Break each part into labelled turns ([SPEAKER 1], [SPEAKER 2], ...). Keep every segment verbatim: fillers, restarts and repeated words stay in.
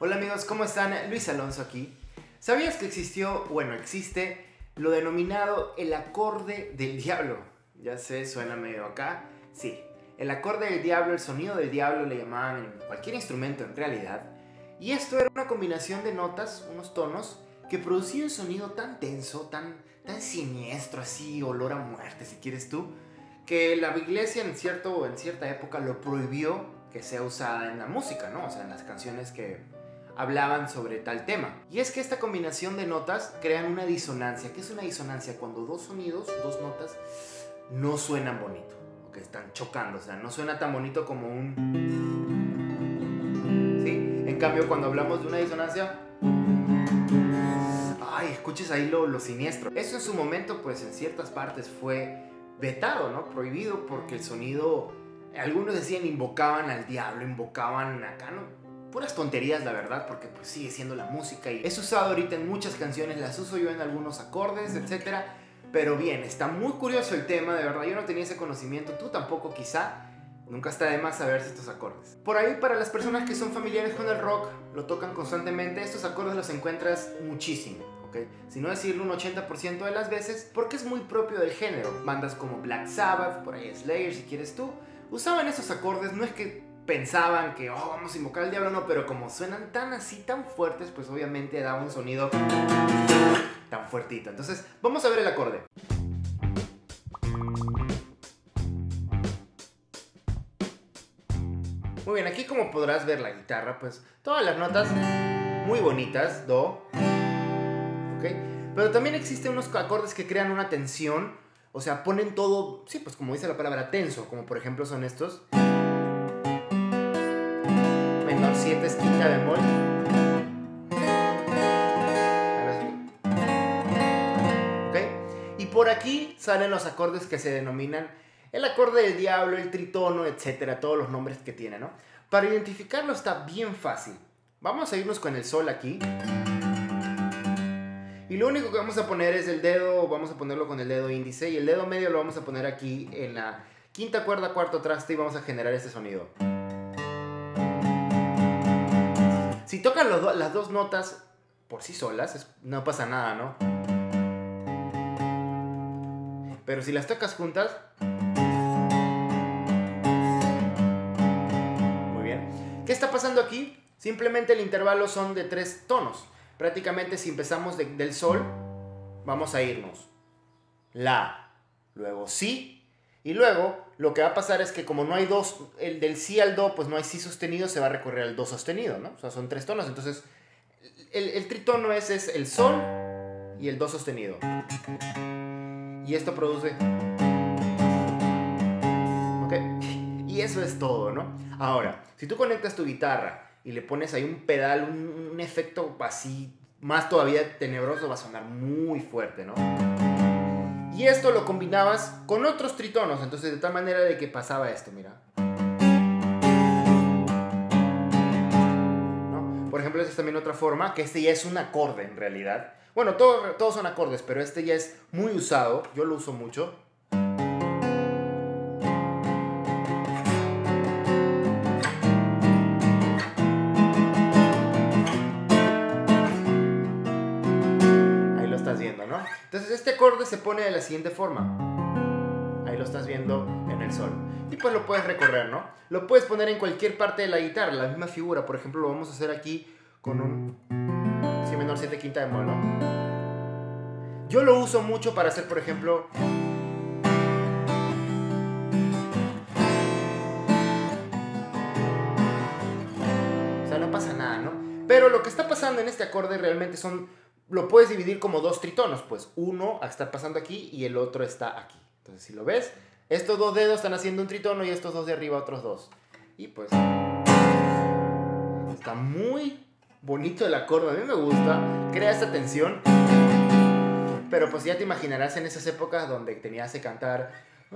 [SPEAKER 1] Hola amigos, ¿cómo están? Luis Alonso aquí. ¿Sabías que existió, bueno, existe lo denominado el acorde del diablo? Ya sé, suena medio acá. Sí, el acorde del diablo, el sonido del diablo le llamaban en cualquier instrumento en realidad. Y esto era una combinación de notas, unos tonos, que producía un sonido tan tenso, tan, tan siniestro, así, olor a muerte si quieres tú, que la iglesia en, cierto, en cierta época lo prohibió que sea usada en la música, ¿no? O sea, en las canciones que hablaban sobre tal tema. Y es que esta combinación de notas crean una disonancia. ¿Qué es una disonancia? Cuando dos sonidos, dos notas, no suenan bonito, o que están chocando, o sea, no suena tan bonito como un... ¿Sí? En cambio, cuando hablamos de una disonancia... Ay, escuches ahí lo, lo siniestro. Eso en su momento, pues en ciertas partes fue vetado, ¿no? Prohibido, porque el sonido... Algunos decían invocaban al diablo, invocaban acá, ¿no? Puras tonterías, la verdad, porque pues sigue siendo la música y es usado ahorita en muchas canciones, las uso yo en algunos acordes, etcétera. Pero bien, está muy curioso el tema, de verdad, yo no tenía ese conocimiento, tú tampoco quizá. Nunca está de más saberse estos acordes. Por ahí, para las personas que son familiares con el rock, lo tocan constantemente, estos acordes los encuentras muchísimo, ¿ok? Si no decirlo un ochenta por ciento de las veces, porque es muy propio del género. Bandas como Black Sabbath, por ahí Slayer si quieres tú, usaban esos acordes, no es que pensaban que, oh, vamos a invocar al diablo, no, pero como suenan tan así, tan fuertes, pues obviamente da un sonido tan fuertito. Entonces, vamos a ver el acorde. Muy bien, aquí como podrás ver la guitarra, pues todas las notas muy bonitas, do, ok, pero también existen unos acordes que crean una tensión, o sea, ponen todo, sí, pues como dice la palabra, tenso, como por ejemplo son estos. Menor siete es quinta bemol. ¿Okay? Y por aquí salen los acordes que se denominan el acorde del diablo, el tritono, etcétera, todos los nombres que tiene, ¿no? Para identificarlo está bien fácil. Vamos a irnos con el sol aquí. Y lo único que vamos a poner es el dedo, vamos a ponerlo con el dedo índice, y el dedo medio lo vamos a poner aquí en la quinta cuerda, cuarto traste, y vamos a generar este sonido. Si tocan los do las dos notas por sí solas, es, no pasa nada, ¿no? Pero si las tocas juntas... Muy bien. ¿Qué está pasando aquí? Simplemente el intervalo son de tres tonos. Prácticamente si empezamos de, del sol, vamos a irnos la, luego si, y luego lo que va a pasar es que como no hay dos, el del si al do, pues no hay si sostenido, se va a recorrer al do sostenido, ¿no? O sea, son tres tonos, entonces el, el tritono es, es el sol y el do sostenido. Y esto produce... ¿Ok? Y eso es todo, ¿no? Ahora, si tú conectas tu guitarra y le pones ahí un pedal, un, un efecto así, más todavía tenebroso, va a sonar muy fuerte, ¿no? Y esto lo combinabas con otros tritonos, entonces de tal manera de que pasaba esto, mira. ¿No? Por ejemplo, esta es también otra forma, que este ya es un acorde en realidad. Bueno, todo, todos son acordes, pero este ya es muy usado, yo lo uso mucho. Ahí lo estás viendo, ¿no? Entonces este acorde se pone de la siguiente forma. Ahí lo estás viendo en el sol. Y pues lo puedes recorrer, ¿no? Lo puedes poner en cualquier parte de la guitarra, la misma figura. Por ejemplo, lo vamos a hacer aquí con un si menor siete quinta bemol, ¿no? Yo lo uso mucho para hacer, por ejemplo... O sea, no pasa nada, ¿no? Pero lo que está pasando en este acorde realmente son... Lo puedes dividir como dos tritonos, pues uno está pasando aquí y el otro está aquí. Entonces, si lo ves, estos dos dedos están haciendo un tritono y estos dos de arriba otros dos. Y pues... Está muy bonito el acorde, a mí me gusta, crea esta tensión. Pero pues ya te imaginarás en esas épocas donde tenías que cantar...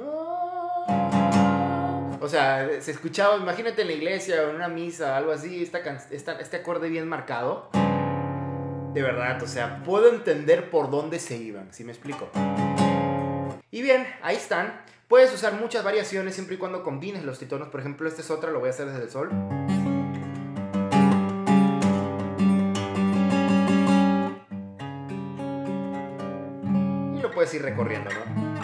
[SPEAKER 1] O sea, se escuchaba, imagínate en la iglesia o en una misa, algo así, esta, esta, este acorde bien marcado. De verdad, o sea, puedo entender por dónde se iban, ¿sí me explico? Y bien, ahí están. Puedes usar muchas variaciones siempre y cuando combines los tritonos. Por ejemplo, esta es otra, lo voy a hacer desde el sol. puedes ir recorriendo, ¿no?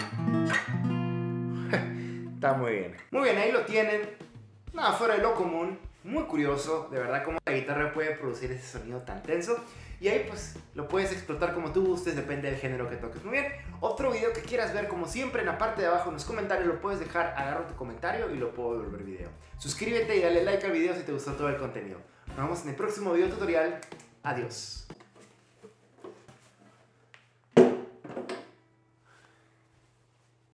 [SPEAKER 1] Está muy bien. Muy bien, ahí lo tienen. Nada fuera de lo común. Muy curioso, de verdad, cómo la guitarra puede producir ese sonido tan tenso. Y ahí pues lo puedes explotar como tú gustes, depende del género que toques. Muy bien, otro video que quieras ver, como siempre, en la parte de abajo en los comentarios lo puedes dejar, agarro tu comentario y lo puedo volver video. Suscríbete y dale like al video si te gustó todo el contenido. Nos vemos en el próximo video tutorial. Adiós.